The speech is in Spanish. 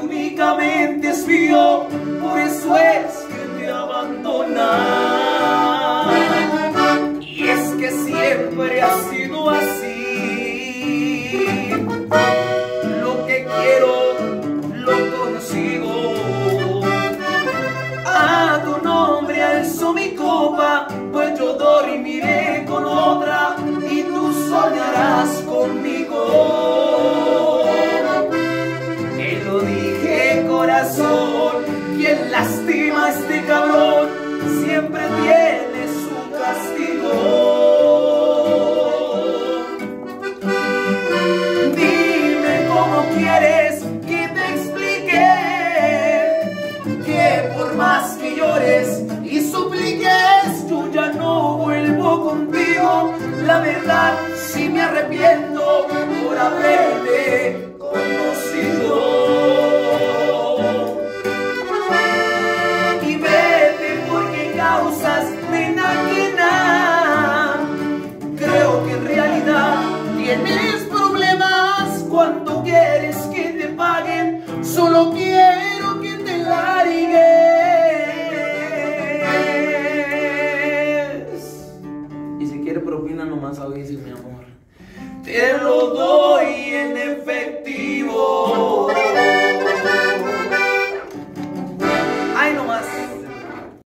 únicamente es mío, por eso es que te abandona. Y es que siempre ha sido así, lo que quiero lo consigo. A tu nombre alzo mi copa, pues yo dormiré con otra y tú soñarás conmigo. Te lo dije, corazón, quien lastima a este cabrón siempre tiene su castigo. Dime cómo quieres que te explique que por más que llores y supliques, yo ya no vuelvo contigo. La verdad, sí me arrepiento por haberte conocido. Y vete porque causas pena ajena. Creo que en realidad tienes problemas. Cuando quieres que te paguen, solo quiero que te largues. Y si quieres propina nomás avisa, mi amor. Te lo doy en efectivo.